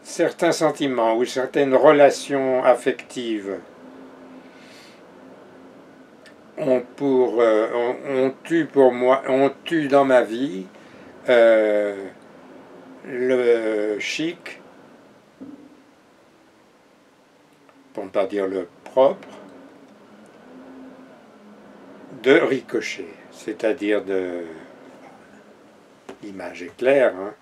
certains sentiments ou certaines relations affectives ont eu pour moi, ont eu dans ma vie le chic, pour ne pas dire le propre, de ricocher, c'est-à-dire l'image est claire, hein,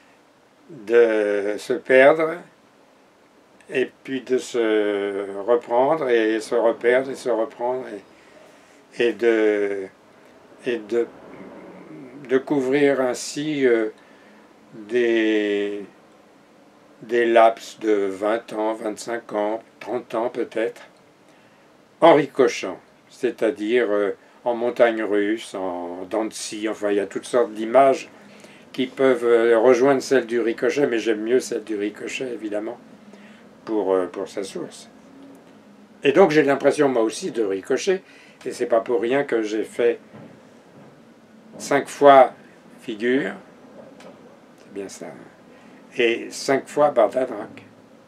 de se perdre et puis de se reprendre et se reperdre et se reprendre et de couvrir ainsi des laps de 20 ans, 25 ans, 30 ans peut-être, en ricochant, c'est-à-dire en montagne russe, en dents de scie, enfin il y a toutes sortes d'images qui peuvent rejoindre celle du ricochet, mais j'aime mieux celle du ricochet évidemment pour sa source. Et donc j'ai l'impression moi aussi de ricocher, et c'est pas pour rien que j'ai fait 5 fois figure, c'est bien ça, et 5 fois Bardadrac.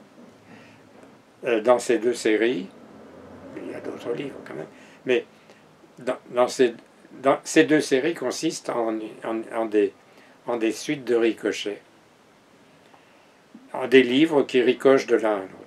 Dans ces 2 séries, il y a d'autres livres quand même, mais dans ces 2 séries consistent en des suites de ricochets, en des livres qui ricochent de l'un à l'autre.